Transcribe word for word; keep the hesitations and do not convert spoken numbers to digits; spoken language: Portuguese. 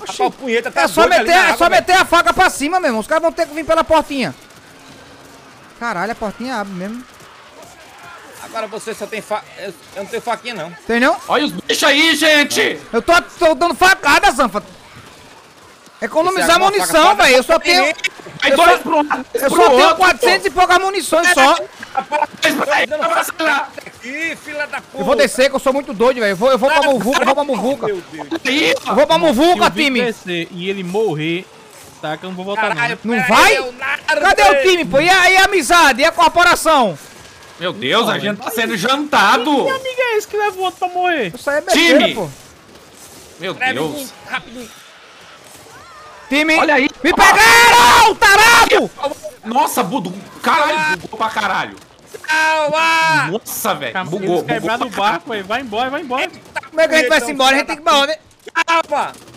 Rapaz, o punheta tá É só doido ali meter, na é água, só velho. meter a faca pra cima, meu irmão. Os caras vão ter que vir pela portinha. Caralho, a portinha abre mesmo. Agora você só tem fa... Eu, eu não tenho faquinha, não. Tem não? Olha os bichos aí, gente! Eu tô, tô dando facada, Zanfa. Economizar Esse é uma ih, faca velho. Eu só pra tenho. Vai Eu dois só, pro lado, eu pro só tenho outro, quatrocentas e poucas munições só. Ih, filha da puta. Eu vou descer, que eu sou muito doido, velho. Eu vou, eu vou pra Muvuca, eu vou pra Muvuca. Meu Deus. Aí, Eu vou pra Muvuca, Se o Vitor time. descer e ele morrer, tá, que eu não vou voltar Caralho, Não pera vai? aí, Leonardo, Cadê o velho. time, pô? E a, e a amizade? E a corporação? Meu Deus, Não, a gente tá mas- sendo não. jantado! Que amigo é esse que leva o outro pra morrer? Isso aí é besteira, Time. pô. Meu Escreve Deus! um, rapidinho. Time. Olha aí. Me pegaram, tarado! Nossa, bugou. Caralho, bugou pra caralho. Calma! Nossa, velho. Bugou, Bugou, quebrar bugou do pra barco, velho. Vai embora, vai embora. Como é que a gente vai se embora? A gente tem que ir pra onde? Calma!